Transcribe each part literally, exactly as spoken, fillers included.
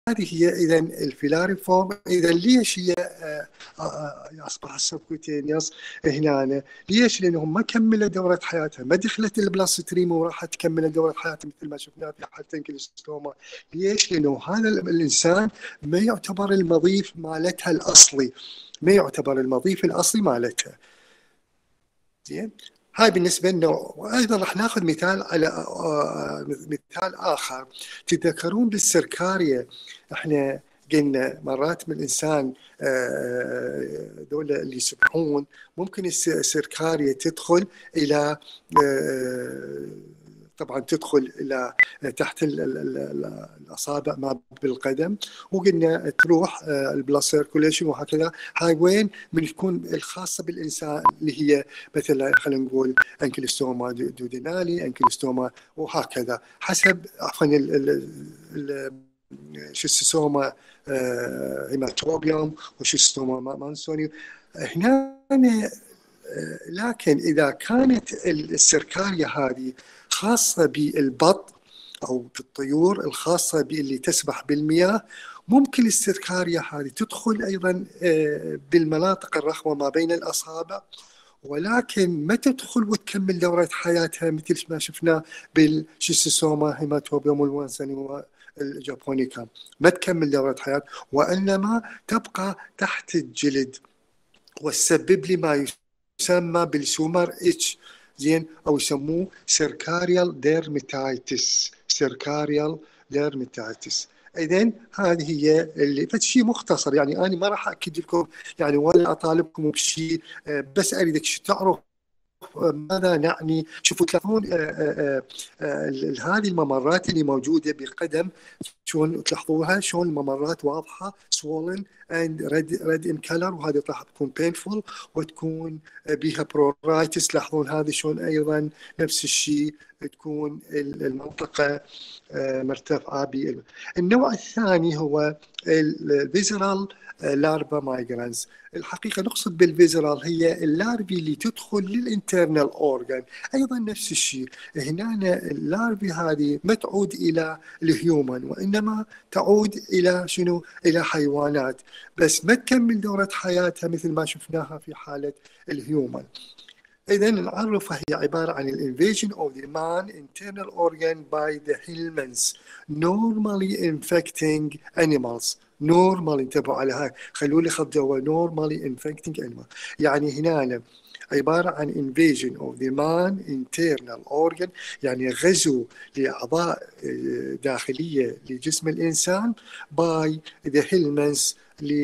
هذه هي إذا الفيلاريفورم. إذا ليش هي أصبح السبكوتينيوس هنا؟ ليش؟ لأنهم ما كملوا دورة حياتها، ما دخلت البلاستريم وراحت تكمل دورة حياتها مثل ما شفنا في حالة انكيلوستوما. ليش؟ لأنه هذا الإنسان ما يعتبر المضيف مالتها الأصلي، ما يعتبر المضيف الأصلي مالتها. زين، هاي بالنسبة لنا. وأيضا راح ناخذ مثال على مثال آخر. تتذكرون بالسركاريا احنا قلنا مرات من الإنسان دول اللي يسبحون ممكن السركاريا تدخل إلى طبعا تدخل إلى تحت الأصابع ما بالقدم، وقلنا تروح البلاد سيركوليشن وهكذا. هاي وين من تكون الخاصة بالإنسان اللي هي مثلا خلينا نقول انكيلوستوما دودينالي، انكيلوستوما وهكذا حسب عفوا شيستوما هيماتوبيوم وشيستوما مانسوني هنا. لكن إذا كانت السركاريا هذه خاصة بالبط أو بالطيور الخاصة باللي تسبح بالمياه، ممكن السركاريا هذه تدخل أيضا بالمناطق الرخوة ما بين الأصابع، ولكن ما تدخل وتكمل دورة حياتها مثل ما شفنا بالشيستوما هيماتوبيوم والوانساني والجابونيكا، ما تكمل دورة حياة، وإنما تبقى تحت الجلد وتسبب لي ما يسمى بالسومر اتش، زين، او يسموه سيركاريال ديرماتيتس، سيركاريال ديرماتيتس. اذن هذه هي اللي فشي مختصر، يعني انا ما راح اكد لكم يعني ولا اطالبكم بشيء، بس اريدك تعرف ماذا نعني. شوفوا تلاحظون هذه الممرات اللي موجوده بقدم شلون تلاحظوها، شلون الممرات واضحه swollen and red red in color، وهذه راح تكون painful وتكون بها pruritus. تلاحظون هذه شلون ايضا نفس الشيء تكون المنطقه مرتفعه. النوع الثاني هو الفيزرال لارفا مايجرانز. الحقيقة نقصد بالفيزرال هي اللارفي اللي تدخل للانترنال أورغان، أيضا نفس الشيء. هنا اللارفي هذه ما تعود إلى الهيومن، وإنما تعود إلى شنو؟ إلى حيوانات، بس ما تكمل دورة حياتها مثل ما شفناها في حالة الهيومن. إذن نعرفها هي عبارة عن invasion of the man internal organ by the helminths normally infecting animals. normally انتبهوا على هاي، خلوا لي خط جوا normally infecting animals. يعني هنا عبارة عن invasion of the man internal organ، يعني غزو لأعضاء داخلية لجسم الإنسان by the helminths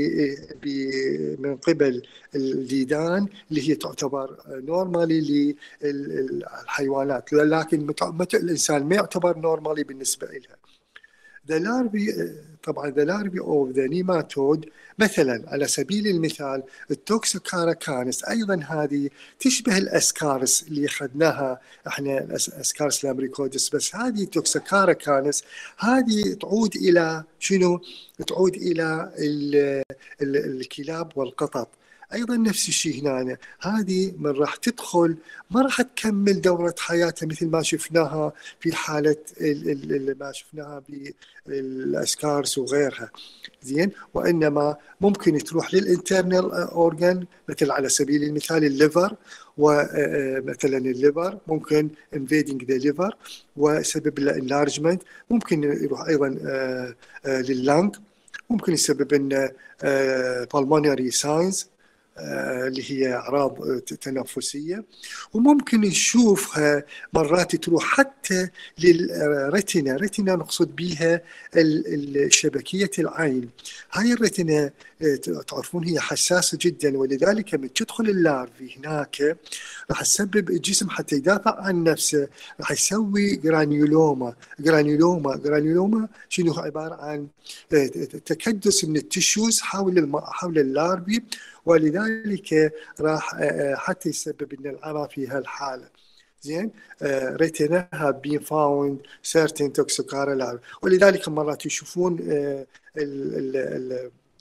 من قبل الديدان اللي هي تعتبر نورمالي للحيوانات، لكن الإنسان ما يعتبر نورمالي بالنسبة لها. The larvae طبعا the larvae of the nematode مثلا على سبيل المثال التوكسوكارا كانس، أيضا هذه تشبه الأسكارس اللي أخذناها احنا الأسكارس لامريكودس، بس هذه توكسوكارا كانس هذه تعود إلى شنو؟ تعود إلى الكلاب والقطط. أيضا نفس الشيء هنا، هذه من راح تدخل ما راح تكمل دورة حياتها مثل ما شفناها في حالة اللي ما شفناها بالأسكارس وغيرها، زين، وإنما ممكن تروح للإنترنال أورجان مثل على سبيل المثال الليفر، ومثلا الليفر ممكن invading the liver وسبب له enlargement، ممكن يروح أيضا لللنج، ممكن يسبب لنا pulmonary signs اللي هي أعراض تنفسية، وممكن نشوفها مرات تروح حتى للريتنا. ريتنا نقصد بها الشبكية العين. هاي الريتنا تعرفون هي حساسة جدا، ولذلك من تدخل اللارفي هناك راح تسبب الجسم حتى يدافع عن نفسه، راح يسوي جرانيولوما. جرانيولوما جرانيولوما شنو؟ عبارة عن تكدس من التشوز حول حول اللارفي، ولذلك راح حتى يسبب لنا العمى في هالحالة. زين، ريتنا have been found certain toxocara larvae، ولذلك مرات يشوفون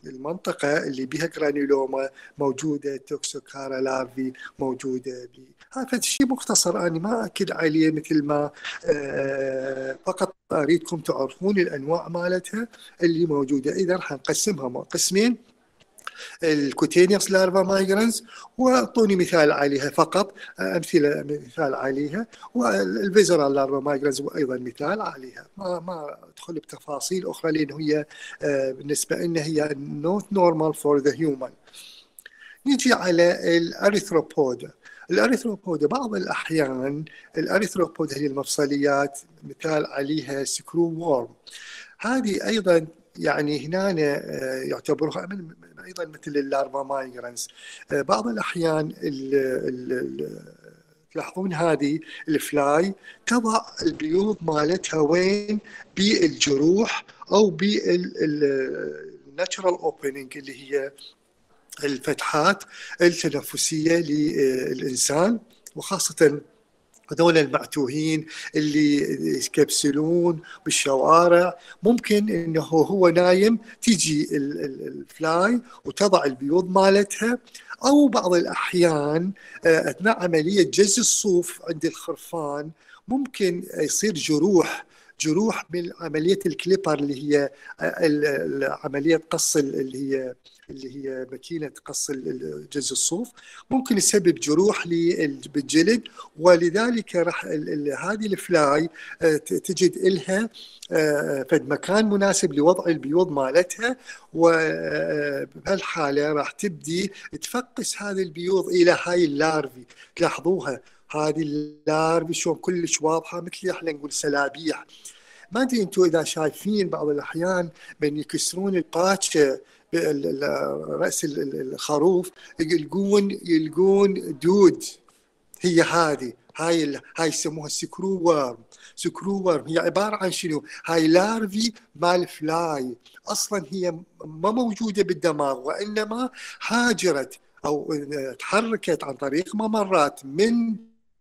المنطقة اللي بها جرانيولوما موجودة توكسوكارا لارفي موجودة بي. هذا شيء مختصر أنا ما أكد عليه مثل ما آه فقط أريدكم تعرفون الأنواع مالتها اللي موجودة. إذا حنقسمها قسمين، الكوتينيوس لارفا مايجرنز واعطوني مثال عليها فقط، امثله مثال عليها، والفيزرال لارفا مايجرنز ايضا مثال عليها. ما ما ادخل بتفاصيل اخرى لان هي بالنسبه لنا هي نوت نورمال فور ذا هيومن. نيجي على الاريثروبودا. الاريثروبودا بعض الاحيان الاريثروبودا هي المفصليات مثال عليها سكرو وورم. هذه ايضا يعني هنا يعتبرها ايضا مثل اللارفا مايجرنز. بعض الاحيان تلاحظون هذه الفلاي تضع البيوض مالتها وين؟ بالجروح او بالناتشرال اوبننج اللي هي الفتحات التنفسيه للانسان، وخاصه هذول المعتوهين اللي يكبسلون بالشوارع. ممكن انه هو نايم تيجي الفلاي وتضع البيوض مالتها، او بعض الاحيان اثناء عمليه جز الصوف عند الخرفان ممكن يصير جروح جروح من عمليه الكليبر اللي هي عمليه قص اللي هي اللي هي ماكينه قص جز الصوف، ممكن يسبب جروح بالجلد. ولذلك راح هذه الفلاي تجد لها فد مكان مناسب لوضع البيوض مالتها، وبهالحاله راح تبدي تفقس هذه البيوض الى هاي اللارفي. تلاحظوها هذه اللارفي شلون كلش واضحه، مثل احنا نقول سلابيح. ما ادري انتم اذا شايفين بعض الاحيان من يكسرون القاشه رأس الخروف يلقون يلقون دود. هي هذه هاي هاي يسموها سكرو وورم. سكرو وورم هي عبارة عن شنو؟ هاي لارفي مال فلاي، أصلا هي ما موجودة بالدماغ وإنما هاجرت أو تحركت عن طريق ممرات من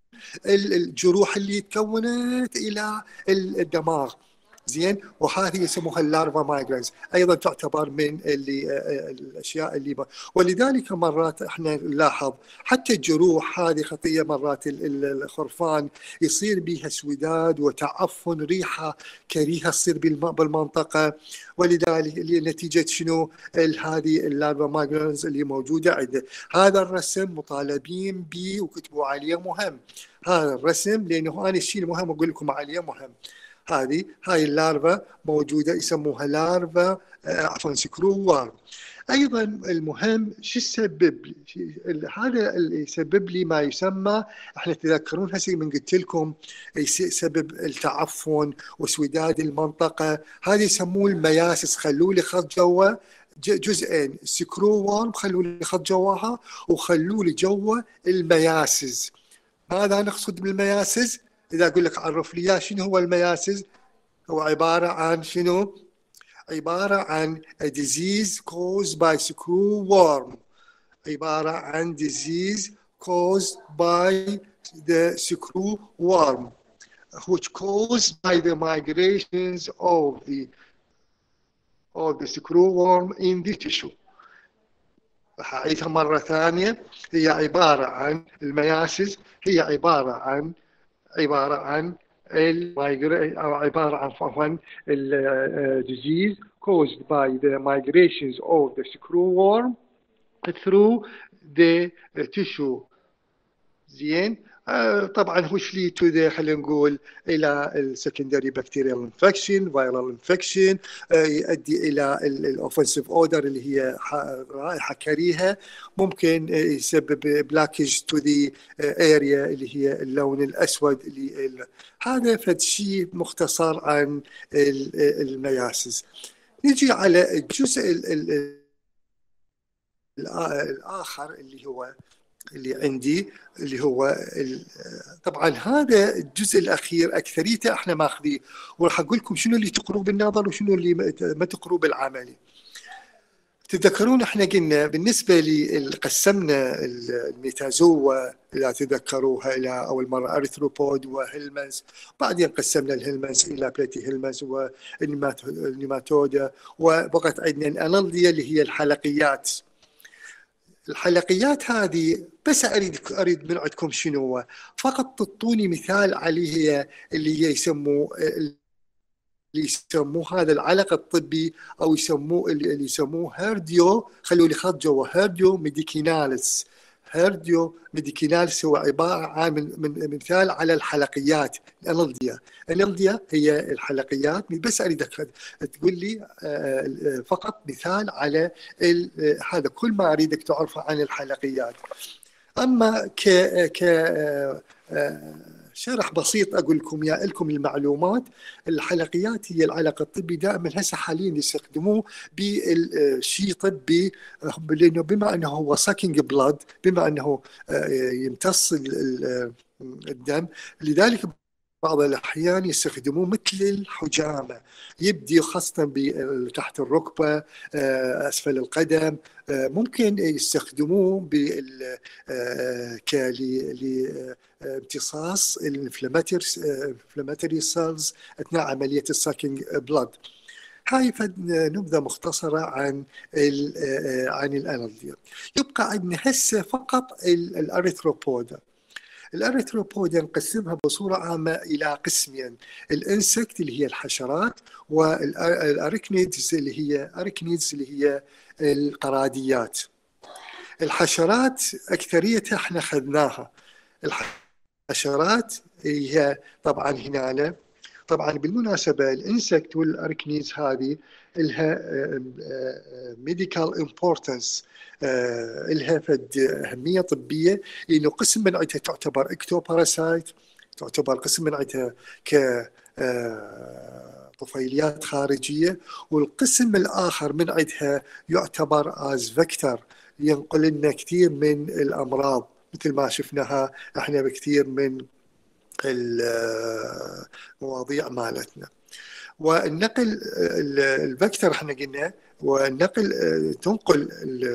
الجروح اللي تكونت إلى الدماغ. زين، وهذه يسموها اللارفا مايجرنز، ايضا تعتبر من اللي الاشياء اللي ما. ولذلك مرات احنا نلاحظ حتى الجروح هذه خطيه، مرات الخرفان يصير بها سوداد وتعفن، ريحه كريهه تصير بالمنطقه. ولذلك نتيجه شنو؟ هذه اللارفا مايجرنز اللي موجوده عنده. هذا الرسم مطالبين به وكتبوا عليه مهم، هذا الرسم لانه انا الشيء المهم اقول لكم عليه مهم. هذه هاي اللارفا موجودة يسموها لارفا عفوا سكرو وورم. أيضا المهم شو يسبب لي؟ هذا اللي يسبب لي ما يسمى، احنا تذكرون هسه من قلت لكم يسبب التعفن وسوداد المنطقة، هذه يسموه المياسس. خلوا لي خط جوا جزئين، سكرو وورم خلوا لي خط جواها، وخلوا لي جوا المياسس. ماذا نقصد بالمياسس؟ إذا أقول لك عرف لي شنو هو المياسس، هو عبارة عن شنو؟ عبارة عن a disease caused by screwworm. عبارة عن disease caused by the screwworm which caused by the migrations of the of the screwworm in the tissue. أعيدها مرة ثانية. هي عبارة عن المياسس، هي عبارة عن عبارة عن أو عبارة عن عفوا disease caused by the migrations of the screwworm through the tissue. زين. آه طبعا هو شلي تو ذا خلينا نقول الى السكندري بكتيريال انفكشن، فيرال انفكشن، يؤدي الى الاوفنسيف اودر اللي هي رائحه كريهه، ممكن يسبب بلاكج تو ذا اريا اللي هي اللون الاسود. اللي هذا فد شيء مختصر عن المياسس. نجي على الجزء الاخر اللي هو اللي عندي اللي هو طبعا هذا الجزء الاخير اكثريته احنا ماخذيه، وراح اقول لكم شنو اللي تقروه بالنظر وشنو اللي ما تقروه بالعملي. تتذكرون احنا قلنا بالنسبه لي قسمنا الميتازوا اذا تذكروها الى اول مره ارثروبود وهيلمنز، بعدين قسمنا الهيلمنز الى بليتي هيلمنز والنيماتودا، وبقت عندنا الانالديا اللي هي الحلقيات. الحلقيات هذه بس اريد اريد من عندكم شنو، فقط تعطوني مثال عليها اللي هي يسموه اللي يسموه هذا العلق الطبي، او يسموه اللي يسموه هيرديو، خلوا لي خط جوا، هيرديو ميديكيناليس. هيرديو ميديكيناليس هو عباره عن من, من مثال على الحلقيات. الانلديا الانلديا هي الحلقيات. بس اريد تقول لي فقط مثال على هذا، كل ما اريدك تعرفه عن الحلقيات. اما ك ك شرح بسيط اقول لكم يا لكم المعلومات. الحلقيات هي العلق الطبي، دائما هسه حاليا يستخدموه بشيء طبي، لانه بما انه هو ساكينج بلاد، بما انه يمتص الدم، لذلك بعض الأحيان يستخدموه مثل الحجامة، يبدي خاصة تحت الركبة، أسفل القدم. ممكن يستخدموه لامتصاص الانفلاماتوري سيلز أثناء عملية الساكينج بلاد. هاي نبذة مختصرة عن عن الأنالديا. يبقى عندنا هسه فقط الأريثروبودا. الاريثروبودا نقسمها بصوره عامه الى قسمين: الانسكت اللي هي الحشرات، والاركنيدز اللي هي اركنيدز اللي هي القراديات. الحشرات اكثريتها احنا اخذناها. الحشرات هي طبعا هنا، طبعا بالمناسبه الانسكت والاركنيدز هذه لها ميديكال امبورتنس، لها فد اهميه طبيه، لانه قسم من عندها تعتبر اكتوباراسايت، تعتبر قسم من عندها ك طفيليات خارجيه، والقسم الاخر من عندها يعتبر از فيكتور، ينقل لنا كثير من الامراض مثل ما شفناها احنا بكثير من المواضيع مالتنا. والنقل الفيكتور احنا قلنا، والنقل تنقل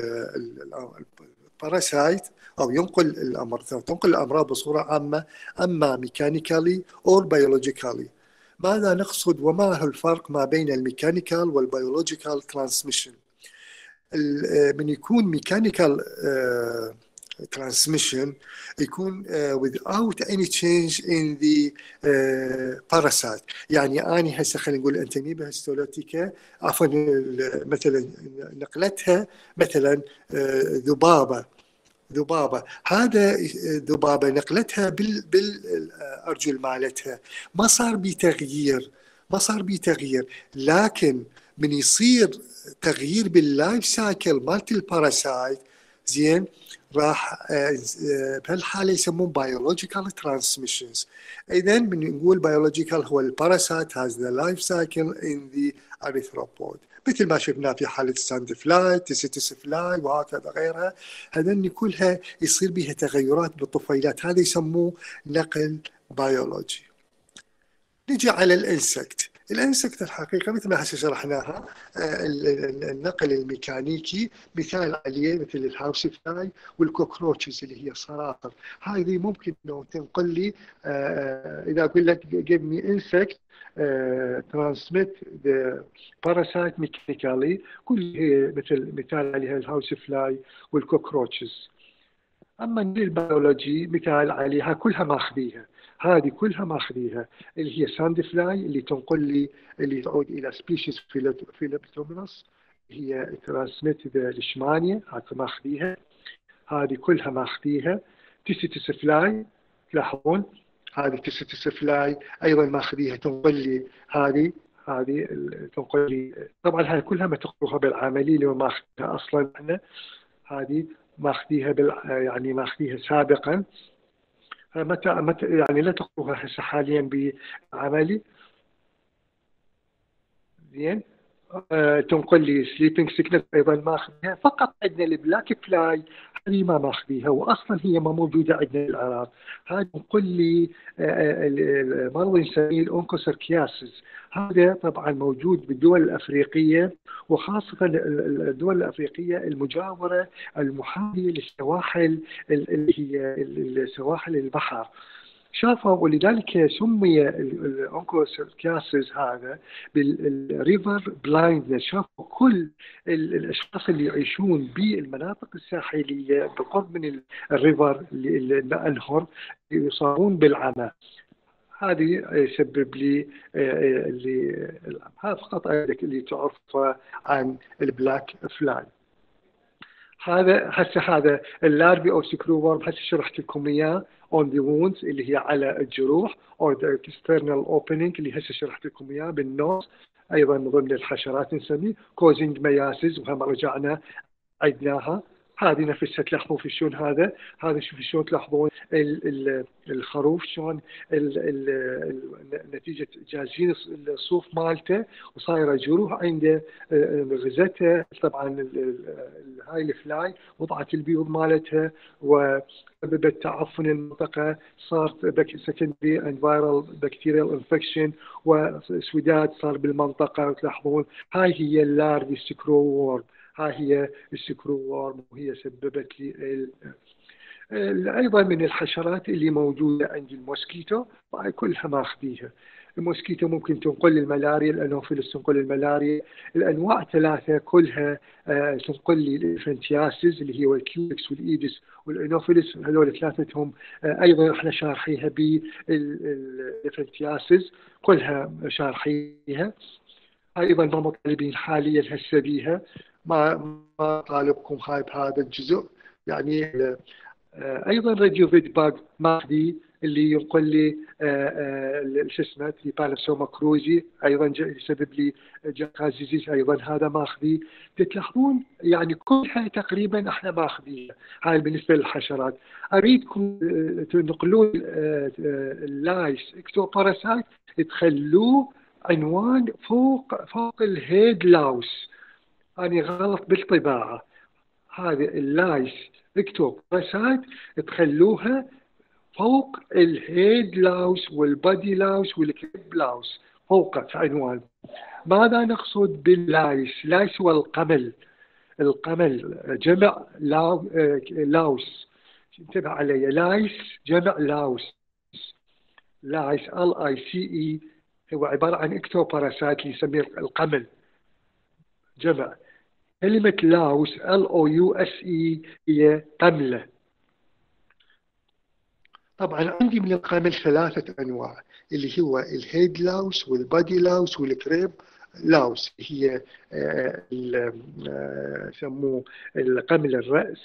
الباراسايت او ينقل الامراض، تنقل الامراض بصوره عامه، اما ميكانيكالي او بيولوجيكالي. ماذا نقصد وما هو الفرق ما بين الميكانيكال والبيولوجيكال ترانسميشن؟ من يكون ميكانيكال transmission يكون uh, without any change in the uh, parasite. يعني أنا هسه خلينا نقول أنتميبا هيستولوتيكا، عفوا مثلا نقلتها مثلا uh, ذبابة ذبابة هذا ذبابة نقلتها بال بالأرجل مالتها، ما صار بي تغيير، ما صار بي تغيير، لكن من يصير تغيير باللايف سايكل مالت الباراسايت زين راح بهالحاله يسمون biological transmissions. اذا من نقول biological هو الباراسايت has the life cycle in the arthropod، مثل ما شفنا في حاله ساند فلاي، تيسيتس فلاي وهكذا غيرها. هذني كلها يصير بها تغيرات بالطفيلات، هذا يسموه نقل بيولوجي. نجي على الانسكت. الانسكت الحقيقه مثل ما هسه شرحناها، النقل الميكانيكي مثال عليه مثل الهاوس فلاي والكوكروتشز اللي هي الصراصر. هذه ممكن انه تنقل لي، اذا اقول لك give me insect transmit the parasite mechanically، كل هي مثل مثال عليها الهاوس فلاي والكوكروتشز. اما البيولوجي مثال عليها كلها ماخذيها، هذه كلها ماخذيها اللي هي ساند فلاي اللي تنقل لي، اللي تعود الى سبيشيز فيلبتومينوس، هي ترانسميت ليشمانيا، هذه ماخذيها، هذه كلها ماخذيها. تيسيتس فلاي تلاحظون هذه تيسيتس فلاي ايضا ماخذيها، تنقل لي هذه هذه تنقل لي، طبعا هذه كلها ما تقروها بالعمليه اللي ما ماخذها اصلا احنا، هذه ماخذيها بال يعني ماخذيها سابقا، متى متى يعني لا تقروها هسه حاليا بعملي. زين آه، تنقل لي سليبنج سيكنس ايضا ماخذها. فقط عندنا البلاك فلاي هذه ما ماخذيها، واصلا هي ما موجوده عندنا بالعراق. هذا تنقل لي آه، المرض نسميه الاونكوسركياسيس. هذا طبعا موجود بالدول الافريقيه، وخاصه الدول الافريقيه المجاوره المحاذيه للسواحل اللي هي سواحل البحر. شافوا، ولذلك سمي الأونكوسيركياسيس هذا بالريفر بلايندنس. شافوا كل الأشخاص اللي يعيشون بالمناطق الساحلية بالقرب من الريفر، الأنهر، يصابون بالعمى. هذه يسبب لي اللي هذا فقط اللي تعرف عن البلاك فلاي. هذا هسه هذا اللارفي او سكرو وورم، هسه شرحت لكم اياه on the wounds اللي هي على الجروح، or the external opening اللي هسه شرحت لكم اياه بالنوز. ايضا من ضمن الحشرات نسميه causing meiosis، وهم رجعنا عدناها. هذه نفسها تلاحظون في شلون هذا هذا شوف شلون تلاحظون ال ال الخروف شلون نتيجه جازين الصوف مالته وصايره جروح عنده غزته. طبعا هاي الفلاي وضعت البيوض مالتها وسببت تعفن المنطقه، صارت سكندري اند فايرال بكتيريال انفكشن وسوداد صار بالمنطقه. وتلاحظون هاي هي اللارفي سكرو وورم، ها هي السكرو وورم، وهي سببت لي ايضا من الحشرات اللي موجوده عند الموسكيتو. كلها ماخذيها. الموسكيتو ممكن تنقل الملاريا، الانوفيلس تنقل الملاريا. الانواع ثلاثه كلها آه تنقل لي الانفنتياسيس اللي هو الكيوبكس والايدس والانوفيلس. هذول ثلاثتهم آه ايضا احنا شارحيها بالانفنتياسيس، كلها شارحيها. ايضا ما مطالبين حاليا هسه بيها، ما ما طالبكم هاي بهذا الجزء. يعني ايضا راديو فيد باج ماخذي اللي ينقل لي شو اسمه تريبانوسوما كروزي، ايضا يسبب لي جاكازيزيس، ايضا هذا ماخذي. تلاحظون يعني كلها تقريبا احنا ماخذيها. هاي بالنسبه للحشرات. اريدكم تنقلون اللايس اكتوباراسايت تخلوه عنوان فوق فوق الهيد لاوس. أنا غلط بالطباعة. هذه اللايس اكتوباراسايت تخلوها فوق الهيد لاوس والبادي لاوس والكريب لاوس، فوق في عنوان. ماذا نقصد باللايس؟ لايس هو القمل. القمل جمع لاو لاوس، انتبه علي، لايس جمع لاوس. لايس ال اي سي اي هو عبارة عن اكتوباراسايت اللي يسميه القمل جمع. كلمة لاوس ال او يو اس اي هي قملة. طبعا عندي من القمل ثلاثة انواع، اللي هو الهيد لاوس والبادي لاوس والكريب لاوس. هي يسموه القمل الرأس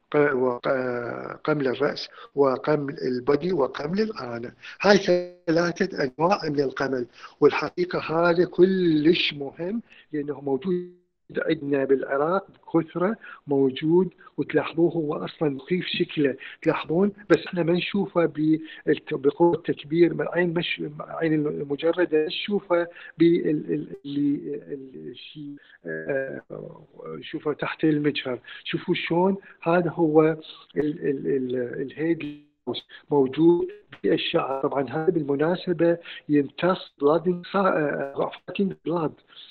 وقمل الرأس وقمل البدي وقمل الآنة. هاي ثلاثة أنواع من القمل، والحقيقة هذا كلش مهم لأنه موجود عندنا بالعراق بكثرة موجود. وتلاحظوه هو أصلا مخيف شكله، تلاحظون، بس احنا ما نشوفه بقوة التكبير من عين مش عين المجردة، نشوفه بالشيء شوفه تحت المجهر. شوفوا شلون هذا هو الهيد موجود بالشعر. طبعا هذا بالمناسبة يمتص بلاد بلاد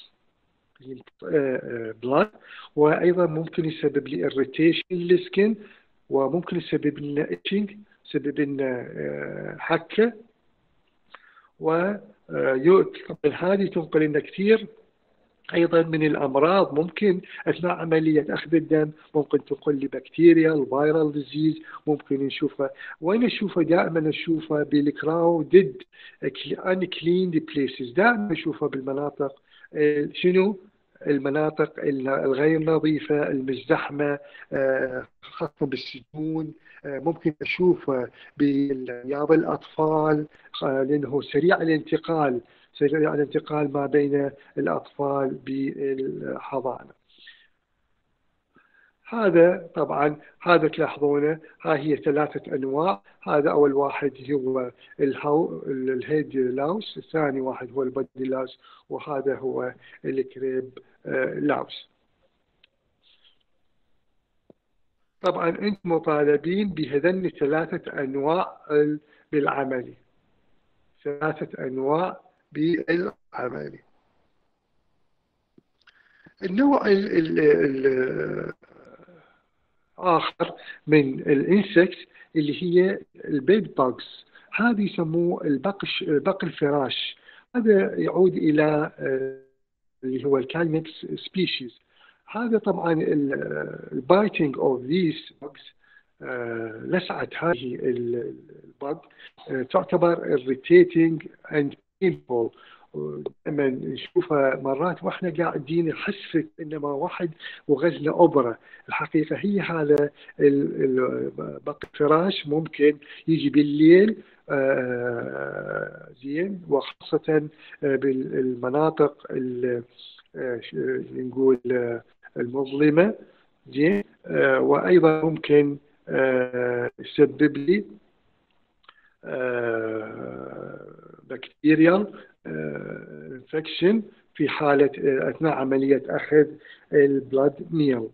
بلاد، وايضا ممكن يسبب لي irritation للسكن، وممكن يسبب لنا itching، يسبب لنا حكه. وهذه تنقل لنا كثير ايضا من الامراض. ممكن اثناء عمليه اخذ الدم ممكن تنقل لي بكتيريا الفيرال ديزيز، ممكن نشوفها. وين نشوفها؟ دائما نشوفها بالكراودد ان كليند بليسز، دائما نشوفها بالمناطق شنو؟ المناطق الغير نظيفة المزدحمة، خاصة بالسجون. ممكن أشوفه برياض الأطفال لأنه سريع الانتقال سريع الانتقال ما بين الأطفال بالحضانة. هذا طبعا هذا تلاحظونه، ها هي ثلاثة أنواع. هذا أول واحد هو الهو الهيد لاوس، الثاني واحد هو البادي لاوس، وهذا هو الكريب لاوس. طبعا أنتم مطالبين بهذن ثلاثة أنواع بالعملي، ثلاثة أنواع بالعملي. النوع الآخر من الانسكت اللي هي البيد باجز، هذه يسموه البقش بق الفراش. هذا يعود إلى اللي هو الكاينكس سبيشيز. هذا طبعا البايتنج اوف ذيس bugs، لسعة هذه البق تعتبر irritating and painful. لما نشوفها مرات واحنا قاعدين نحس انما واحد وغزنا اوبرا. الحقيقه هي هذا بق الفراش ممكن يجي بالليل آه زين، وخاصه بالمناطق نقول المظلمه زين، آه وايضا ممكن آه يسبب لي بكتيريال انفكشن في حالة أثناء عملية أخذ البلاد ميل.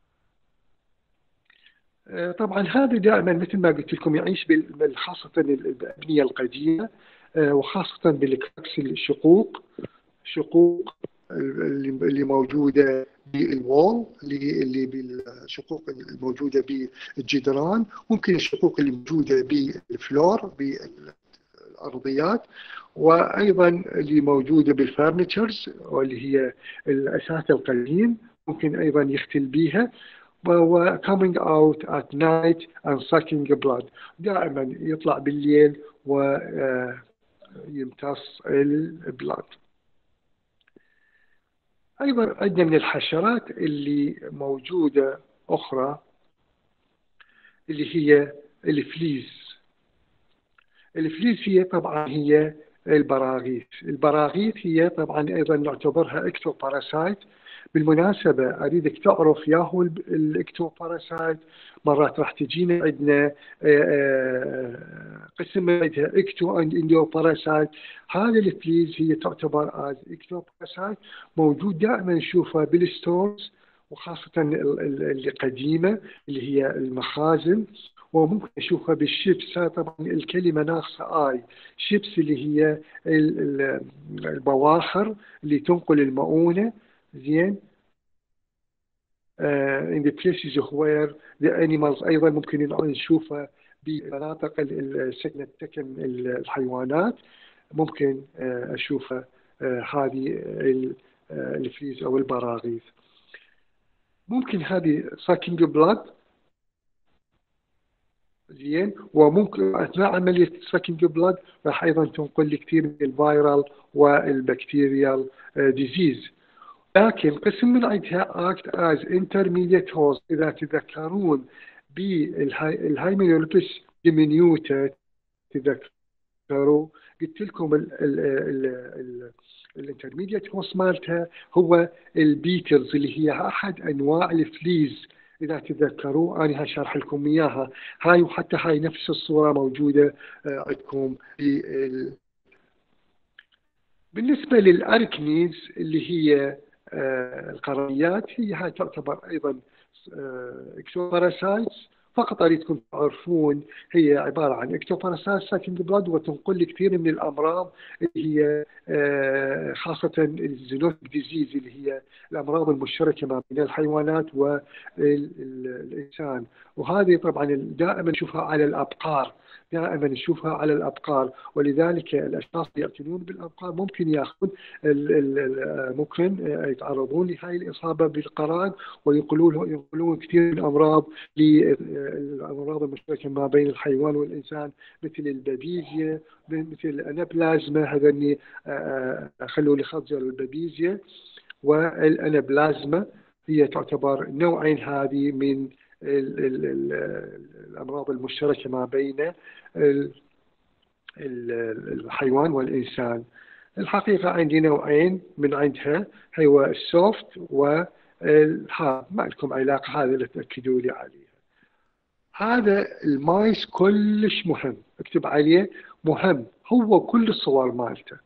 طبعا هذا دائما مثل ما قلت لكم يعيش خاصة الأبنية القديمة، وخاصة بالكراكس الشقوق شقوق اللي موجودة بالوول، اللي بالشقوق الموجودة بالجدران، ممكن الشقوق اللي موجودة بالفلور بالأرضيات، وأيضا اللي موجودة بالفارنيتشرز واللي هي الأثاث القديم ممكن أيضا يختل بيها. و coming out at night and sucking blood، دائما يطلع بالليل ويمتص البلاد. أيضا عندنا من الحشرات اللي موجودة أخرى اللي هي الفليز. الفليز هي طبعا هي البراغيث. البراغيث هي طبعا أيضا نعتبرها اكتوباراسايت. بالمناسبة أريدك تعرف يا هو الاكتوباراسايت، مرات راح تجينا عندنا قسم عندها اكتو اند اندوباراسايت. هذا الفليز هي تعتبر از اكتوباراسايت، موجود دائما نشوفها بالستورز، وخاصة اللي قديمة اللي هي المخازن، وممكن نشوفها بالشيبس. طبعا الكلمة ناقصة آي. شيبس اللي هي البواخر اللي تنقل المؤونة زين. uh, in the places where the animals أيضا ممكن نشوفها بمناطق السكن تكن الحيوانات، ممكن uh, أشوفها uh, هذه الفليز أو البراغيث. ممكن هذه sucking blood زين، وممكن أثناء عملية sucking blood راح أيضا تنقل لي كثير من الفيرال والبكتيريال ديزيز. لكن قسم من عندها act as intermediate host. إذا تذكرون بالهايمينولوبس diminuta، تذكروا قلت لكم الانترميديت هوست مالتها هو البيترز اللي هي أحد أنواع الفليز. إذا تذكروا أنا هشرح لكم إياها هاي، وحتى هاي نفس الصورة موجودة عندكم. بالنسبة للأركنيز اللي هي القرنيات، هي هاي تعتبر أيضا اكتوباراسايتس. فقط أريدكم تعرفون هي عبارة عن اكتوباراسايت ساكنج بلاد، وتنقل كثير من الأمراض اللي هي خاصة الزينوتيك ديزيز اللي هي الأمراض المشتركة ما بين الحيوانات والإنسان. وهذه طبعا دائما نشوفها على الأبقار، دائما نشوفها على الأبقار، ولذلك الأشخاص اللي يعتنون بالأبقار ممكن يأخذون ممكن يتعرضون لهذه الإصابة بالقران، وينقلون ينقلون كثير من الأمراض للأمراض المشتركة ما بين الحيوان والإنسان، مثل البابيزيا، مثل الأنابلازما. هذني خلوا لي خطجر البابيزيا والأنابلازما، هي تعتبر نوعين هذه من الأمراض المشتركة ما بين الحيوان والإنسان. الحقيقة عندي نوعين من عندها، هو السوفت و ها ما لكم علاقة، هذا اللي تأكدوا لي عليه. هذا المايس كلش مهم، اكتب عليه مهم، هو كل الصور مالته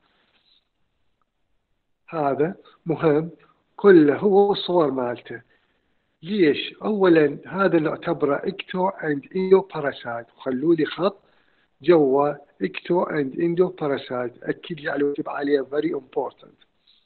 هذا مهم كله، هو الصور مالته. ليش؟ اولا هذا نعتبره اكتو اند اندو باراسايت، وخلوا لي خط جوا اكتو اند اندو باراسايت، اكد لي عليه واكتب عليه very important.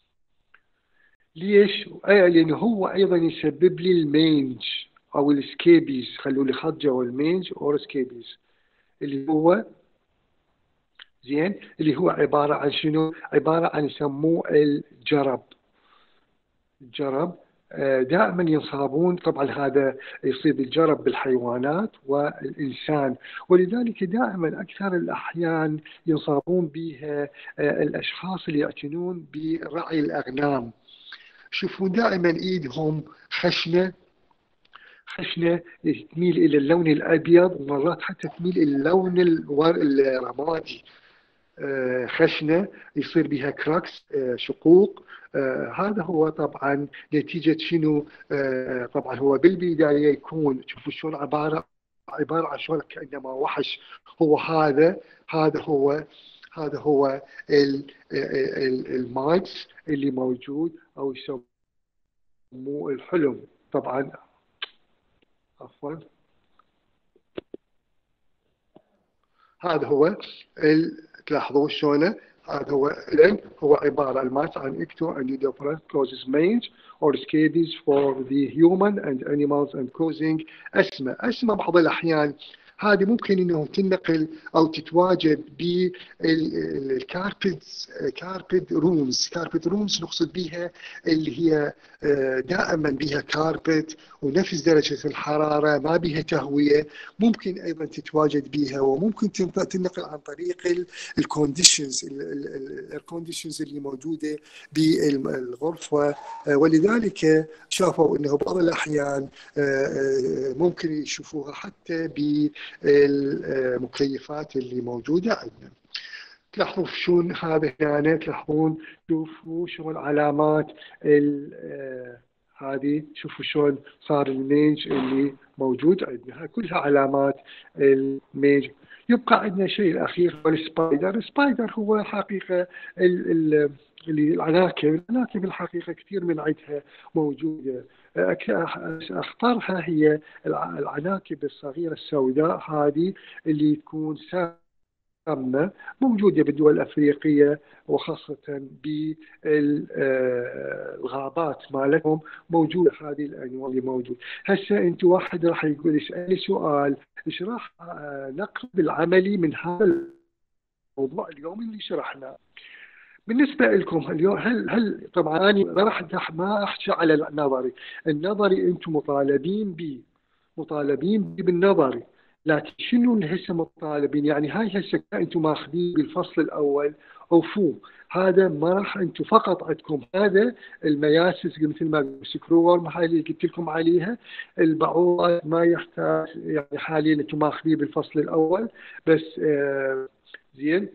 ليش؟ لانه هو ايضا يسبب لي المينج او السكيبيز، خلوا لي خط جوا المينج او سكيبيز اللي هو زين، اللي هو عباره عن شنو؟ عباره عن يسموه الجرب. الجرب دائما ينصابون، طبعا هذا يصيب الجرب بالحيوانات والإنسان، ولذلك دائما أكثر الأحيان ينصابون بها الأشخاص اللي يعتنون برعي الأغنام. شوفوا دائما إيدهم خشنة خشنة تميل إلى اللون الأبيض، ومرات حتى تميل إلى اللون الرمادي، خشنة يصير بها كراكس، شقوق. آه هذا هو طبعا نتيجة شنو؟ آه طبعا هو بالبداية يكون، شوفوا شلون عبارة عبارة عن شلون كأنما وحش. هو هذا هذا هو هذا هو المايتس اللي موجود، أو يسموه الحلم طبعا. عفوا هذا هو تلاحظوا شلونه. هذا هو إذن هو عبارة الماس عن اكتو and idiopathic causes mange or scabies for the human and animals and causing أسمة. أسمة بعض الأحيان هذه ممكن انه تنقل او تتواجد بالكاربت كاربت رومز. كاربت رومز نقصد بها اللي هي دائما بها كاربت ونفس درجة الحرارة، ما بها تهوية، ممكن ايضا تتواجد بها، وممكن تنقل عن طريق الكونديشنز الكونديشنز اللي موجودة بالغرفة. ولذلك شافوا انه بعض الاحيان ممكن يشوفوها حتى بالمكيفات اللي موجودة عندنا. تلاحظوا شلون هذا هنا، تلاحظون شوفوا شلون علامات هذه، شوفوا شلون صار الميج اللي موجود عندنا، كلها علامات الميج. يبقى عندنا شيء الأخير هو السبايدر. السبايدر هو حقيقة ال اللي العناكب. العناكب الحقيقة كثير من عندها موجودة، أخطرها هي العناكب الصغيرة السوداء هذه اللي تكون سامة، موجودة بالدول الأفريقية وخاصة بالغابات مالتهم موجودة هذه الأنواع اللي موجود. هسه أنت واحد راح يقول يسألني سؤال، إيش راح نقرب العملي من هذا الموضوع اليوم اللي شرحناه؟ بالنسبة لكم اليوم، هل هل طبعا أنا ما راح ما أحكي على النظري. النظري أنتم مطالبين به مطالبين به بالنظري، لكن شنو اللي هسه مطالبين؟ يعني هاي هسه أنتم ماخذين بالفصل الأول أوفو، هذا ما راح أنتم فقط عندكم هذا المياسس مثل ما سكرور هاي اللي قلت لكم عليها، البعوضات ما يحتاج يعني حاليا أنتم ماخذين بالفصل الأول بس. آه زين،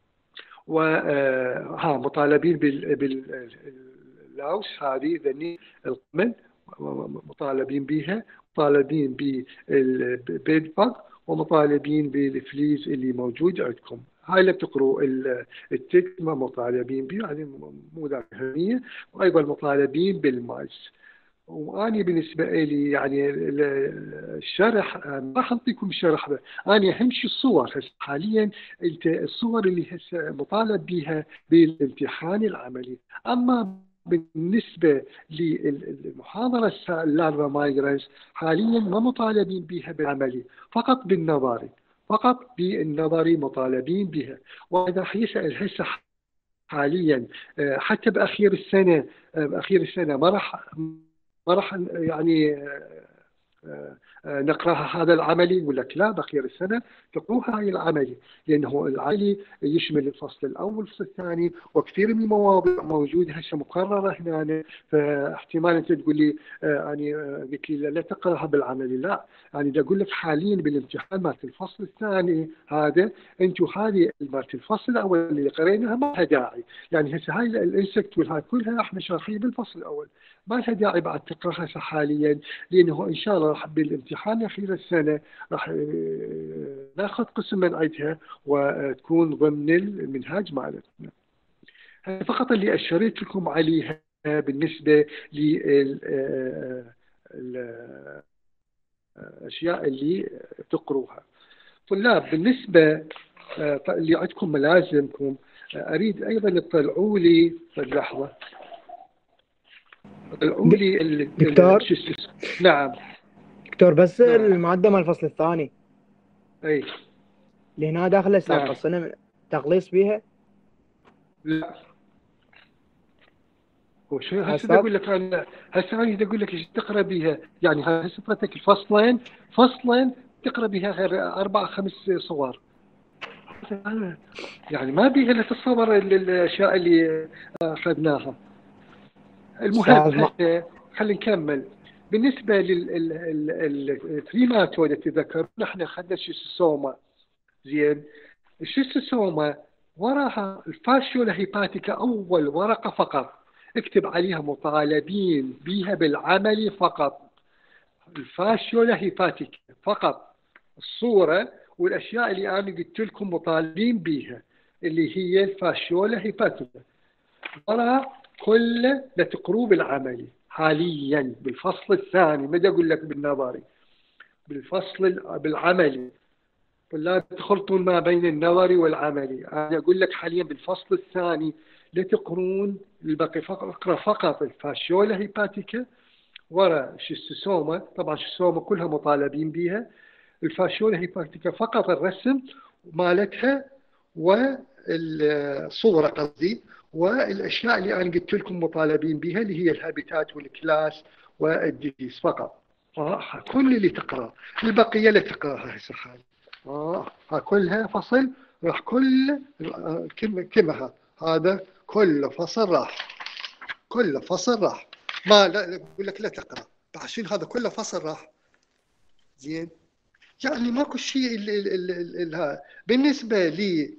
وها مطالبين باللاوس هذه ذني القمل مطالبين بها، مطالبين بالبيد باج، ومطالبين بالفليز اللي موجود عندكم. هاي اللي بتقروا التكست ما مطالبين به، يعني مو ذاك أهمية. وأيضا مطالبين بالمايس. وأنا بالنسبة لي يعني الشرح ما راح أعطيكم شرح، أنا أهم شيء الصور. هسه حاليا أنت الصور اللي هسه مطالب بها بالامتحان العملي. أما بالنسبة للمحاضرة اللارفا مايجرانس حاليا ما مطالبين بها بالعملي، فقط بالنظري، فقط بالنظري مطالبين بها. وإذا راح يسأل هسه حاليا حتى بأخير السنة بأخير السنة ما راح ما راح يعني نقراها هذا العملي، يقول لك لا بأخير السنة تقروها هاي العملي، لأنه العملي يشمل الفصل الأول والفصل الثاني، وكثير من المواضيع موجودة هسه مقررة هنا. فاحتمال أنت تقول لي يعني قلت لي لا تقراها بالعملي، لا يعني بدي أقول لك حاليا بالامتحان مالت الفصل الثاني هذا أنتم هذه مالت الفصل الأول اللي قريناها ما لها داعي. يعني هسه هاي الانسكت والهاي كلها احنا شارحين بالفصل الأول، ما لها داعي بعد تقراها حاليا، لأنه إن شاء الله راح بالامتحان أخير السنة راح ناخذ قسم من عندها وتكون ضمن المنهاج مالتنا. فقط اللي أشرت لكم عليها بالنسبة للأشياء اللي تقروها. طلاب بالنسبة اللي عندكم ملازمكم، أريد أيضا تطلعوا لي لحظة طلعوا لي دكتور. نعم دكتور بس نعم. المعدة مال الفصل الثاني اي اللي هنا داخل السابقة نعم. السنة تقليص بيها؟ لا وشو هسه اقول لك انا هسه انا بدي اقول لك ايش تقرا بيها. يعني هسه فتك الفصلين فصلين تقرا بيها غير اربع خمس صور، يعني ما بيها الا تتصور الاشياء اللي اخذناها. المهم خلينا نكمل. بالنسبه للتريماتود تذكر نحن اخذنا الشيستوسوما، زين. الشيستوسوما وراها الفاشيولا هيباتيكا اول ورقه فقط، اكتب عليها مطالبين بها بالعمل فقط، الفاشيولا هيباتيكا فقط، الصوره والاشياء اللي انا قلت لكم مطالبين بها اللي هي الفاشيولا هيباتيكا، وراها كله لتقروه بالعملي حاليا بالفصل الثاني. ما اقول لك بالنظري، بالفصل بالعملي. ولا تخلطون ما بين النظري والعملي. انا اقول لك حاليا بالفصل الثاني لا تقرون الباقي، اقرا فقط الفاشيولا هيباتيكا ورا الشيستوسوما. طبعا الشيستوسوما كلها مطالبين بها، الفاشيولا هيباتيكا فقط الرسم مالتها والصوره قصدي، والاشياء اللي انا قلت لكم مطالبين بها اللي هي الهابيتات والكلاس والديزيز فقط. آه كل اللي تقرا، البقيه لا تقراها هسه حاليا. اه ها كلها فصل راح، كل كلمه كلمه هذا كل فصل راح، كل فصل راح. ما لا بقول لك لا تقرا عشان هذا كله فصل راح، زين. يعني ماكو شيء ال بالنسبه لي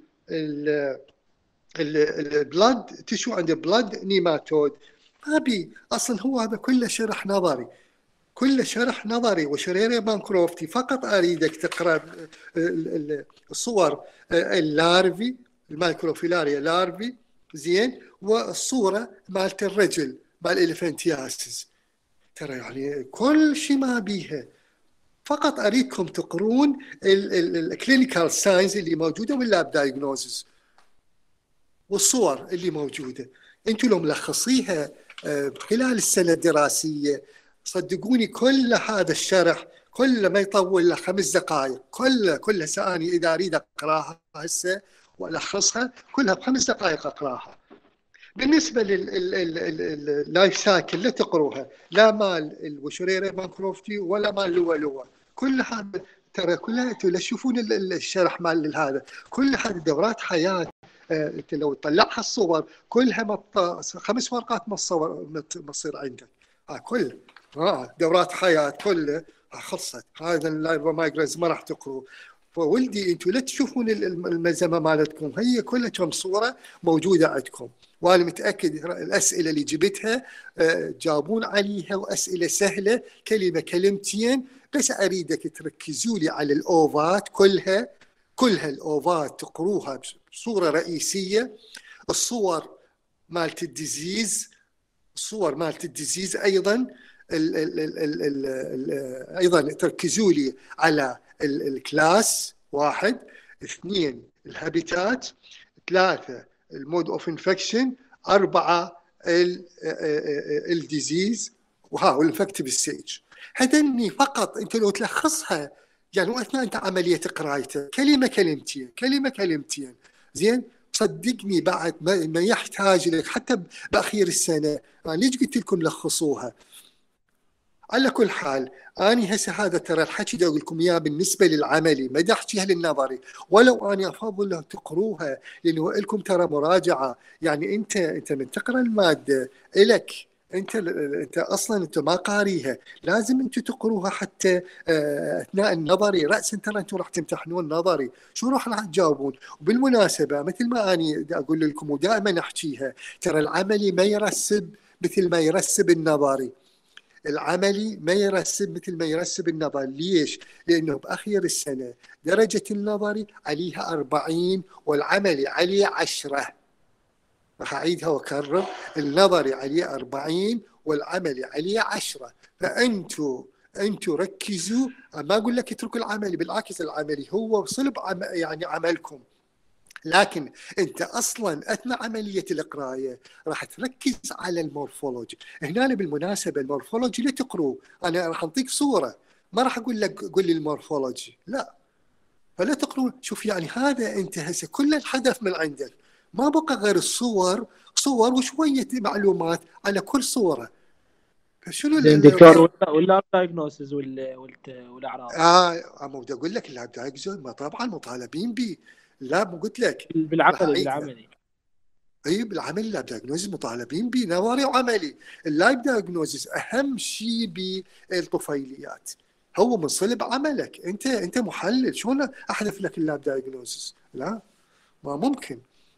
البلاد تشو عند بلاد نيماتود ما بي اصلا، هو هذا كله شرح نظري، كل شرح نظري. وشريري بانكروفتي فقط أريدك تقرأ الصور اللارفي المايكروفيلاريا لارفي، زين، والصورة مالت الرجل مال الإليفانتياسيس. ترى يعني كل شيء ما بيها، فقط أريدكم تقرون الكلينيكال ساينز اللي موجودة واللاب دايجنوزز والصور اللي موجودة. انتوا لو ملخصيها خلال السنة الدراسية صدقوني كل هذا الشرح كله ما يطول له خمس دقائق، كله كله سأني إذا أريد أقراها هسه وألخصها كلها بخمس دقائق أقراها. بالنسبة لللايف سايكل لا تقروها، لا مال الوشريري بانكروفتي ولا مال لوا لوا، كل هذا ترى كلها لا تشوفون الشرح مال هذا، كل هذه دورات حياة. انت لو تطلعها الصور كلها مط... خمس ورقات ما تصير عندك. ها كل ها دورات حياه كلها خلصت. هذا اللايبومايجرينز ما راح تقروا. فولدي انتم لا تشوفون الملزمه مالتكم، هي كلها كم صوره موجوده عندكم، وانا متاكد الاسئله اللي جبتها جابون عليها، واسئله سهله كلمه كلمتين. بس اريدك تركزوا لي على الاوفات كلها، كلها الاوفات تقروها بصوره رئيسيه. الصور مالت الديزيز، الصور مالت الديزيز ايضا ال ال ال ال ال ال ايضا تركزوا لي على الكلاس، واحد، اثنين الهابيتات، ثلاثه المود اوف انفكشن، اربعه الديزيز وها والانفكتيف ستيج. هذني فقط انت لو تلخصها يعني اثناء انت عمليه قرايته كلمه كلمتين كلمه كلمتين، زين. صدقني بعد ما يحتاج لك حتى باخير السنه. انا ليش قلت لكم لخصوها؟ على كل حال أنا هسه هذا ترى الحكي دا أقول لكم إياه بالنسبة للعملي، ما دا أحكيها للنظري، ولو أنا أفضل له تقروها لأنه لكم ترى مراجعة. يعني أنت أنت من تقرأ المادة إلك انت انت اصلا انت ما قاريها، لازم انتم تقروها حتى اثناء النظري راسا ترى انتم راح تمتحنون نظري، شو راح راح تجاوبون. وبالمناسبه مثل ما اني اقول لكم ودائما احكيها، ترى العملي ما يرسب مثل ما يرسب النظري. العملي ما يرسب مثل ما يرسب النظري. ليش؟ لانه باخير السنه درجه النظري عليها أربعين والعملي عليه عشرة. راح أعيدها وأكرر، النظري عليه أربعين والعملي عليه عشرة. فأنتوا أنتوا ركزوا، ما أقول لك اتركوا العملي، بالعكس العملي هو صلب عم يعني عملكم، لكن أنت أصلا أثناء عملية القراية راح تركز على المورفولوجي. هنا بالمناسبة المورفولوجي لا تقروا، أنا راح أعطيك صورة، ما راح أقول لك قول لي المورفولوجي، لا، فلا تقروا. شوف يعني هذا انت هسه كل الهدف من عندك ما بقى غير الصور، صور وشويه معلومات على كل صوره. فشنو زين دكتور، ولا ولا دايجنوسز ولا والاعراض؟ اه مو بدي اقول لك اللاب دايجنوز ما طبعا مطالبين به. اللاب قلت لك بالعملي بالعملي اي بالعملي اللاب دايجنوز مطالبين به نظري وعملي. اللاب دايجنوز اهم شيء بالطفيليات، هو من صلب عملك. انت انت محلل، شلون احذف لك اللاب دايجنوز؟ لا ما ممكن.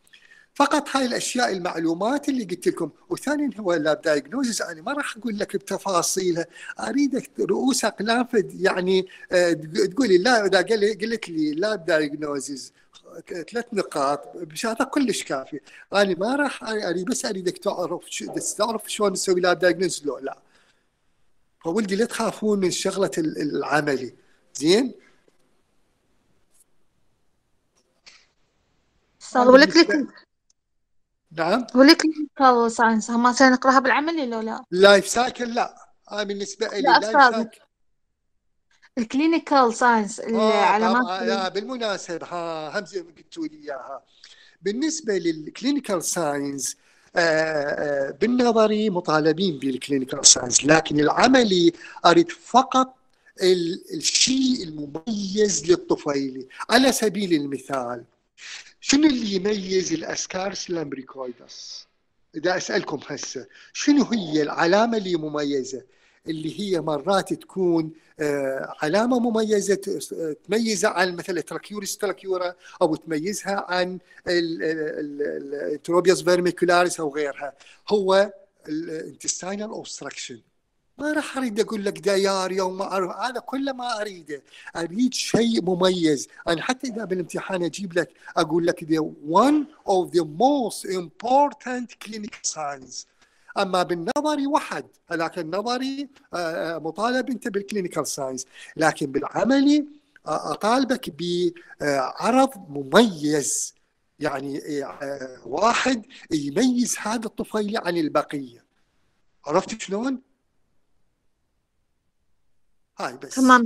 فقط هاي الاشياء المعلومات اللي قلت لكم. وثانيا هو اللاب دايجنوزز انا ما راح اقول لك بتفاصيلها، اريدك رؤوس اقلام يعني تقولي لا. اذا قلت لي لاب دايجنوزز ثلاث نقاط مش هذا كلش كافي. انا ما راح اريد، بس اريدك تعرف تعرف شلون نسوي لاب دايجنوزز. لا لا فولدي لا تخافون من شغله العملي. زين استاذ ولك لك نعم ولك لك ساينس ما سنقراها بالعملي لو لا؟ لايف سايكل لا، انا بالنسبه لي لا لايف استاذ، سايكل الكلينيكال ساينس العلامات. آه لا بالمناسبة ها همزة قلتوا لي إياها. بالنسبة للكلينيكال ساينس آه بالنظري مطالبين بالكلينيكال ساينس، لكن العملي أريد فقط الشيء المميز للطفيلي. على سبيل المثال شنو اللي يميز الأسكارس لامبريكويدس؟ إذا أسألكم هسه شنو هي العلامة اللي مميزة، اللي هي مرات تكون آه علامة مميزة تميزها عن مثلا تراكيوريس تراكيورا، أو تميزها عن التروبيوس فيرميكولاريس أو غيرها، هو الانتستينال اوبستراكشن. ما راح اريد اقول لك دياريا وما اعرف، هذا كله ما اريده، اريد شيء مميز. انا حتى اذا بالامتحان اجيب لك اقول لك the one of the most important clinical signs. اما بالنظري وحد، لكن النظري مطالب انت بالكلينيكال ساينس، لكن بالعملي اطالبك بعرض مميز، يعني واحد يميز هذا الطفيلي عن البقيه. عرفت شلون؟ هاي بس تمام.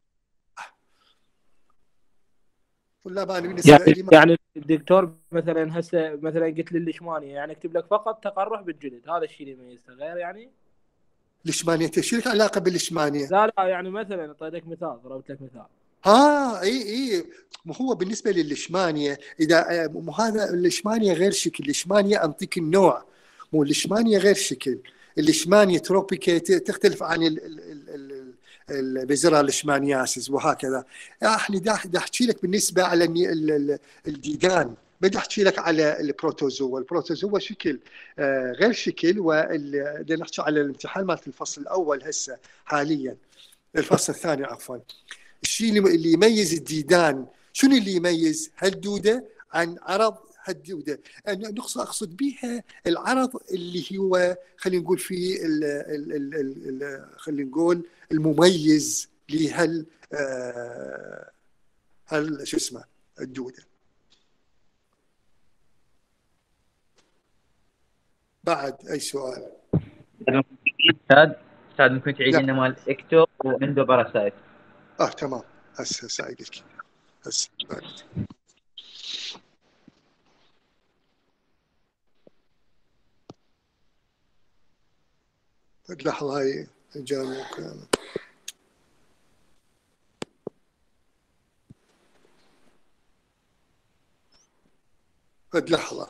ولا بالي بالنسبه يعني لي ما... يعني الدكتور مثلا هسه مثلا قلت لي الليشمانيه، يعني اكتب لك فقط تقرح بالجلد، هذا الشيء اللي يميزه غير يعني؟ ليشمانيه شو لك علاقه بالليشمانيه؟ لا لا يعني مثلا اعطيتك مثال، ضربت لك مثال. اه اي اي مو هو بالنسبه للليشمانيه، اذا مو هذا الليشمانيه غير شكل، الليشمانيه انطيك النوع، مو الليشمانيه غير شكل. الليشمانيه تروبيكا تختلف عن ال ال ال البزرة ليشمانياسيس وهكذا. احنا دا احكي لك بالنسبه على الديدان، بدي احكي لك على البروتوزوا. البروتوزوا شكل آه غير شكل، وبدنا نحكي على الامتحان مالت الفصل الاول هسه حاليا، الفصل الثاني عفوا. الشيء اللي يميز الديدان، شنو اللي يميز هالدوده عن عرض هالدوده؟ أنا نقصد اقصد بها العرض اللي هو خلينا نقول فيه خلينا نقول المميز لهال آه هال شو اسمه الدوده. بعد اي سؤال؟ استاذ استاذ ممكن تعيد لنا مال اكتو وعنده باراسايت؟ اه تمام هسه ساعد لك هسه لحظه هاي جاني كامل. قد لحظة.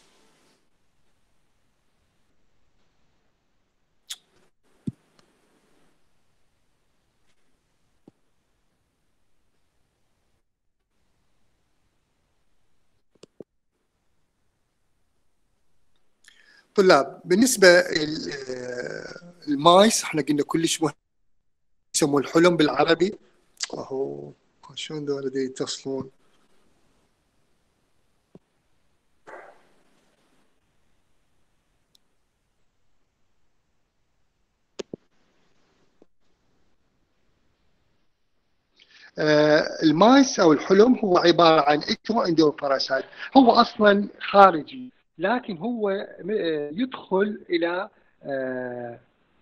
طلاب، بالنسبة المايس احنا قلنا كلش مهم، يسموه الحلم بالعربي. اهو شلون ذولا دي يتصلون. آه المايس او الحلم هو عبارة عن اكتو اندور باراسايت، هو اصلا خارجي لكن هو يدخل الى آه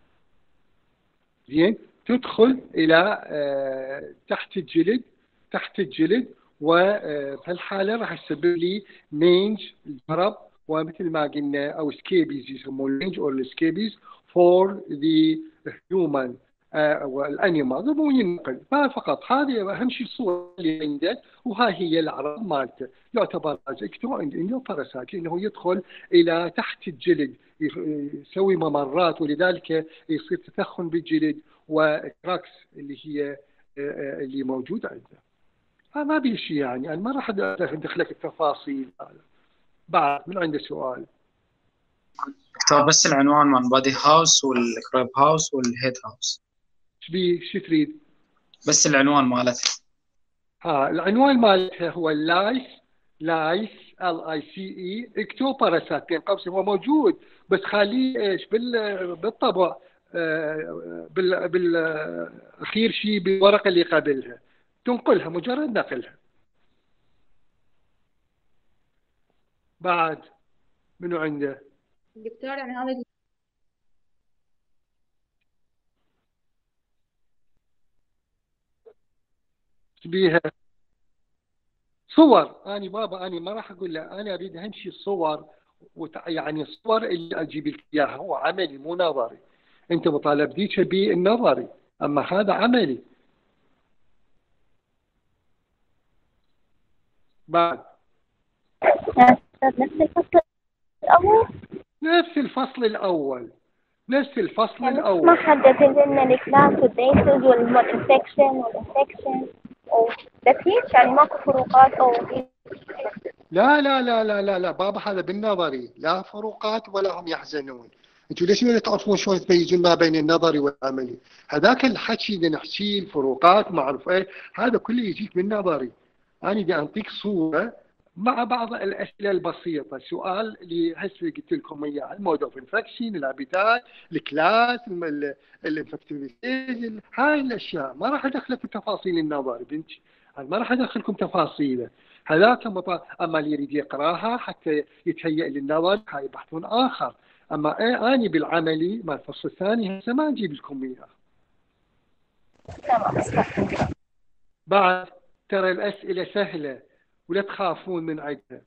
زين تدخل الى آه تحت الجلد تحت الجلد وفي الحاله راح تسبب لي مينج الجرب، ومثل ما قلنا او سكيبيز يسموه المينج او السكيبيز فور ذا هيومن والانيمال مو ينقل. فقط هذه اهم شيء الصوره اللي عنده، وهاي هي الاعراض مالته. يعتبر اكتو اندو باراسايت لانه يدخل الى تحت الجلد، يسوي ممرات، ولذلك يصير تثخن بالجلد وكراكس اللي هي اللي موجود عنده. ما بي شيء يعني، انا ما راح ادخلك التفاصيل. بعد من عنده سؤال؟ دكتور بس العنوان مال بادي هاوس والكراب هاوس والهيد هاوس ايش بي شو تريد؟ بس العنوان مالتها. ها العنوان مالتها هو لايس لايس ال اي سي اي اكتو باراسايت بين قوسين، هو موجود بس خليه ايش بال بالطبع بال بالاخير شيء بالورقه اللي قبلها تنقلها، مجرد نقلها. بعد منو عنده؟ دكتور يعني هذا بيها صور. أنا بابا أنا ما راح أقول له، أنا أريد أهم شيء الصور، وتع... يعني الصور اللي أجيب لك إياها هو عملي مو نظري. أنت مطالب ديك بالنظري، أما هذا عملي. بعد نفس الفصل الأول. نفس الفصل الأول نفس الفصل يعني الأول ما حددت لنا الكلاس والبيسز والانفكشن والانفكشن بس هيك، يعني ماكو فروقات او لا لا لا لا لا لا بابا، هذا بالنظري لا فروقات ولا هم يحزنون. انتوا ليش ما تعرفون شلون تميزون ما بين النظري والعملي؟ هذاك الحكي اللي نحكي الفروقات ما اعرف ايه، هذا كله يجيك من نظري. انا بدي اعطيك صوره مع بعض الاسئله البسيطه، سؤال اللي هسه قلت لكم اياه، المود اوف انفكشن، الهابيتات، الكلاس، الانفكتيفيتي، هاي الاشياء ما راح ادخلك في تفاصيل النظري بنتي، ما راح ادخلكم تفاصيله. هذاك مطا... اما اللي يريد يقراها حتى يتهيأ للنظر هاي بحث اخر. اما ايه اني بالعملي ما الفصل الثاني هسه ما اجيب لكم اياه. بعد ترى الاسئله سهله ولا تخافون من عدها.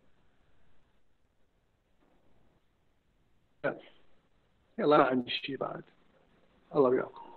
يلا ما عندي شيء بعد. الله وياكم.